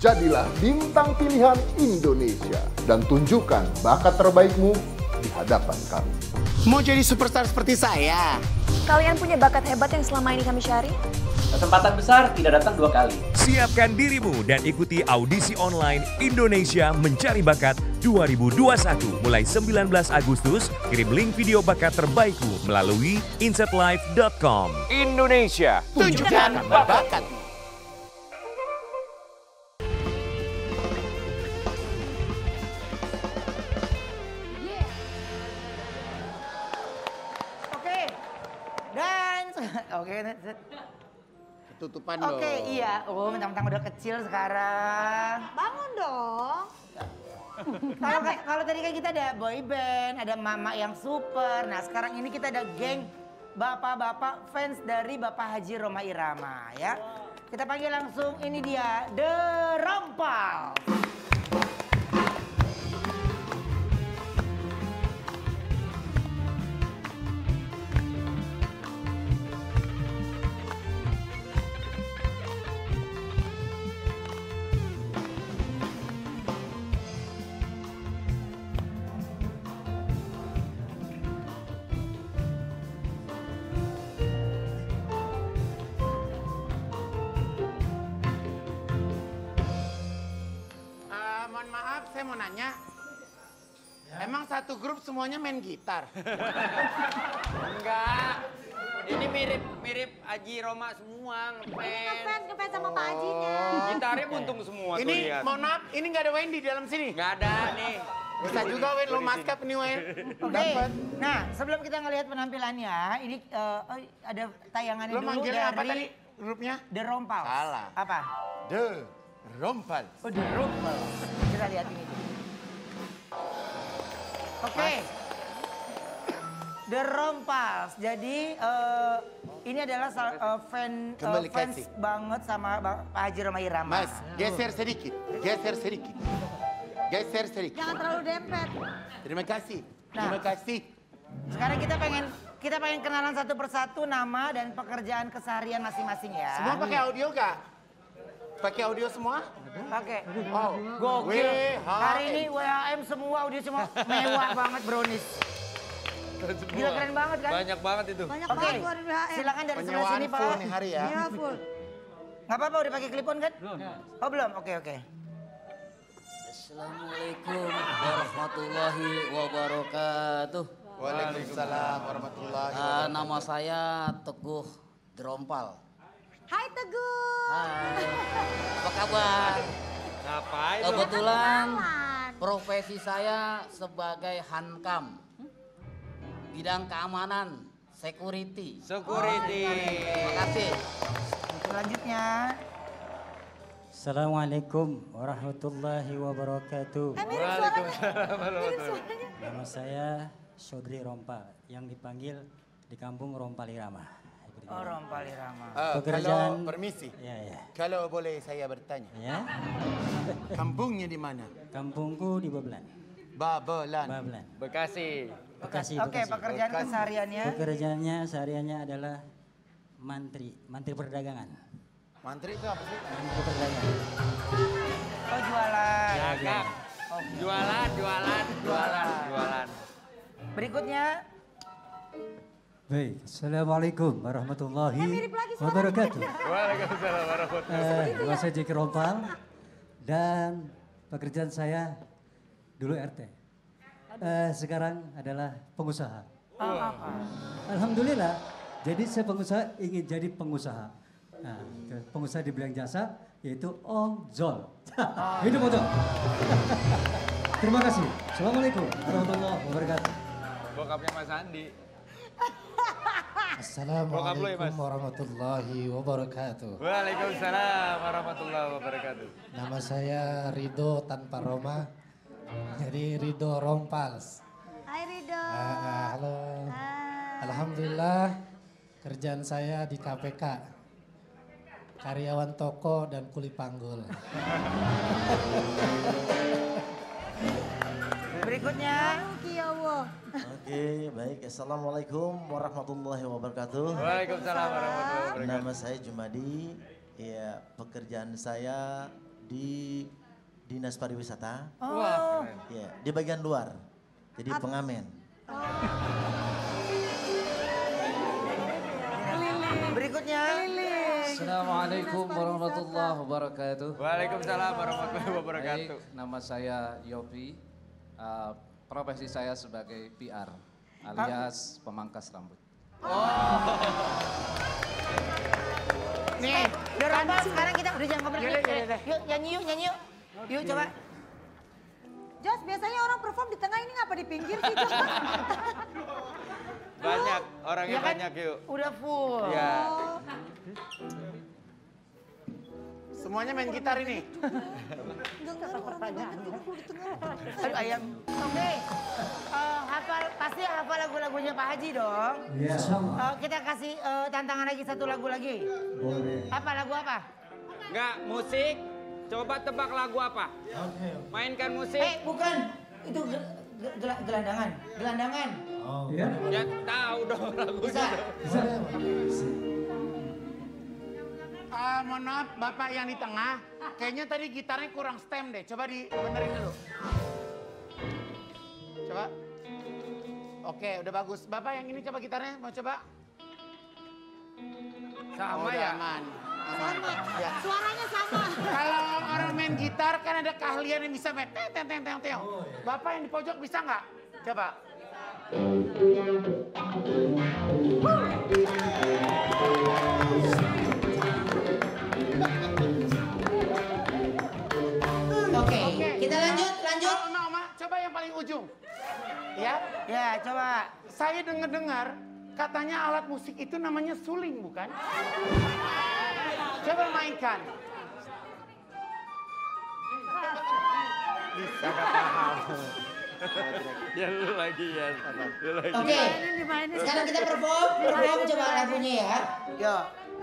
Jadilah bintang pilihan Indonesia dan tunjukkan bakat terbaikmu di hadapan kami. Mau jadi superstar seperti saya? Kalian punya bakat hebat yang selama ini kami cari? Kesempatan besar tidak datang 2 kali. Siapkan dirimu dan ikuti audisi online Indonesia Mencari Bakat 2021 mulai 19 Agustus. Kirim link video bakat terbaikmu melalui insetlife.com. Indonesia, Tunjukkan bakat. Tutupan dong. Oke, iya. Oh, mentang-mentang udah kecil sekarang. Bangun dong. Kalau tadi kan kita ada boy band, ada mama yang super. Nah, sekarang ini kita ada geng bapak-bapak fans dari Bapak Haji Rhoma Irama ya. Kita panggil langsung, ini dia The Rompal. Mohon maaf, saya mau nanya. Emang satu grup semuanya main gitar? Enggak. Ini mirip Haji Rhoma semua Ngefans sama Pak Hajinya. Gitarnya buntung semua tuh Ini lihat. mohon maaf, ini nggak ada Wendy di dalam sini? Nggak ada nih. Bisa juga Wen, lo maskap nih Wen. Oke, nah sebelum kita ngelihat penampilannya, ini ada tayangannya Lo dulu manggilnya apa tadi dari grupnya? The Rompals. Salah. Apa? The Rompal. Oh, The Rompals. Kita lihat ini. Oke. The Rompals. Jadi ini adalah fans banget sama Pak Haji Rhoma Irama. Mas, geser sedikit, geser sedikit. Geser sedikit. Jangan terlalu dempet. Terima kasih. Nah. Terima kasih. Sekarang kita pengen kenalan satu persatu nama dan pekerjaan keseharian masing-masing ya. Semua pakai audio gak? Pakai audio semua? Pakai. Oh, gokil. Hari ini WHM semua audio semua mewah banget brownies. Gila keren banget kan? Banyak banget itu. Banyak Oke, banget keluar BHM. silakan dari sebelah Penyewaan sini Pak. full nih hari ya. Iya full. Nggak apa-apa udah pakai clip on kan? Oh belum, oke. Assalamualaikum warahmatullahi wabarakatuh. Waalaikumsalam warahmatullahi wabarakatuh. Nama saya Teguh Drompal. Hai Teguh. Hai, apa kabar? Ngapain lu? Kebetulan Jalan. profesi saya sebagai hankam, bidang keamanan, security. Security. Terima kasih. Selanjutnya. Assalamualaikum warahmatullahi wabarakatuh. Mirip suaranya. Mirip suaranya. Nama saya Shodri Rompal yang dipanggil di kampung Rompal Irama. Oh Rompal Irama. Kalau permisi, Ya. kalau boleh saya bertanya, Ya. kampungnya di mana? Kampungku di Babelan. Babelan. Babelan. Bekasi. Bekasi. Oke, pekerjaan kesehariannya. Pekerjaannya sehariannya adalah mantri perdagangan. Mantri itu apa sih? Mantri perdagangan. Oh jualan. Dagang. Jualan. Berikutnya. Baik, Assalamualaikum warahmatullahi mirip lagi suaranya. wabarakatuh. Waalaikumsalam warahmatullahi Nama saya Jeki Rompal dan pekerjaan saya dulu RT. Sekarang adalah pengusaha. Apa? Alhamdulillah, jadi saya pengusaha ingin jadi pengusaha. Nah, pengusaha di bidang jasa yaitu ojol. Hidup ojol. Terima kasih. Assalamualaikum warahmatullahi wabarakatuh. Bokapnya Mas Andi. Assalamualaikum warahmatullahi wabarakatuh. Waalaikumsalam warahmatullahi wabarakatuh. Nama saya Rido tanpa Roma, jadi Rido Rompals. Hai Rido. Halo. Hai. Alhamdulillah kerjaan saya di KPK, karyawan toko dan kuli panggul. Berikutnya. Oke, baik. Assalamualaikum warahmatullahi wabarakatuh. Waalaikumsalam warahmatullahi wabarakatuh. Nama saya Jumadi. Ya, pekerjaan saya di Dinas Pariwisata. Oh. Wah, Ya, di bagian luar. Jadi pengamen. Berikutnya. Assalamualaikum warahmatullahi wabarakatuh. Waalaikumsalam warahmatullahi wabarakatuh. Baik, nama saya Yofi. Profesi saya sebagai PR alias pemangkas rambut. Nih, udah rombal sekarang kita udah jangan ngobrol. Yuk nyanyi yuk. Yuk coba. Jos, biasanya orang perform di tengah ini ngapa di pinggir sih, Jos? Banyak, orangnya Ya kan? banyak yuk. Udah full. Ya. Semuanya main gitar ini. Aduh ayam. Oke. Pasti hafal lagu-lagunya Pak Haji dong. Iya, sama. Kita kasih tantangan lagi satu lagu lagi. Boleh. Apa lagu apa? Enggak, musik. Coba tebak lagu apa? Mainkan musik. Bukan. Itu gelandangan. Gelandangan. Oh. Iya? Ya tahu dong lagunya. Bisa. Mohon maaf, Bapak yang di tengah, kayaknya tadi gitarnya kurang stem deh. Coba dibenerin dulu. Coba. Oke, udah bagus. Bapak yang ini coba gitarnya, mau coba? Sama udah ya? Aman. Sama. Ya. Suaranya sama. Kalau orang main gitar kan ada keahlian yang bisa main teng. Bapak yang di pojok bisa nggak? Coba. Oke, kita lanjut. Oma, coba yang paling ujung. Ya? Ya, coba. Saya dengar katanya alat musik itu namanya suling, bukan? Coba mainkan. Bisa gak paham. Ya lu lagi ya. Lu lagi. Oke. Sekarang kita perform coba lagunya ya. Yo.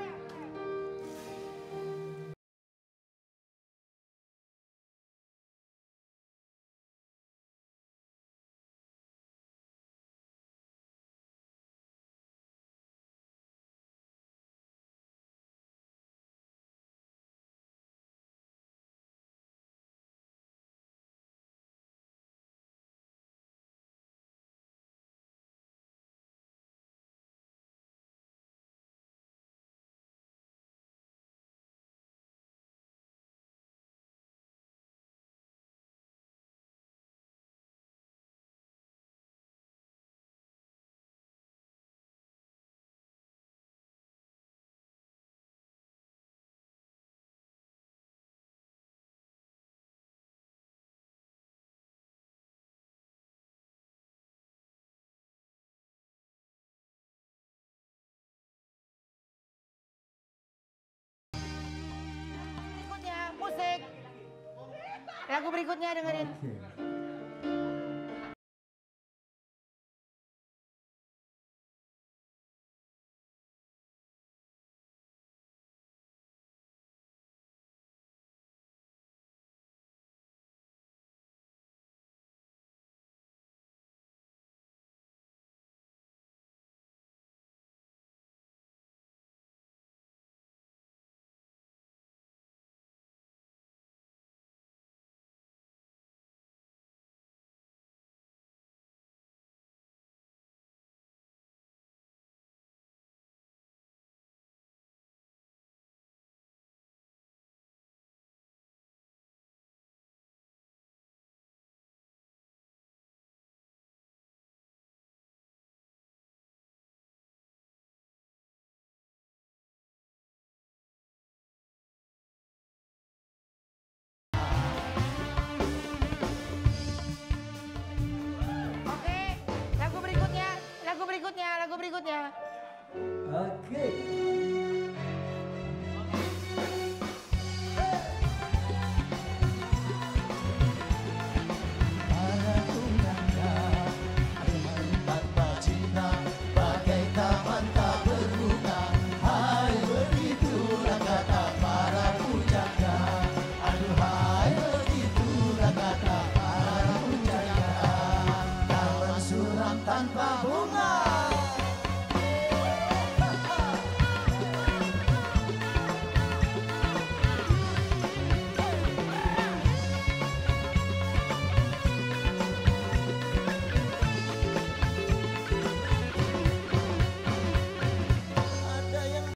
Musik. Lagu berikutnya dengerin. Lagu berikutnya. Oke.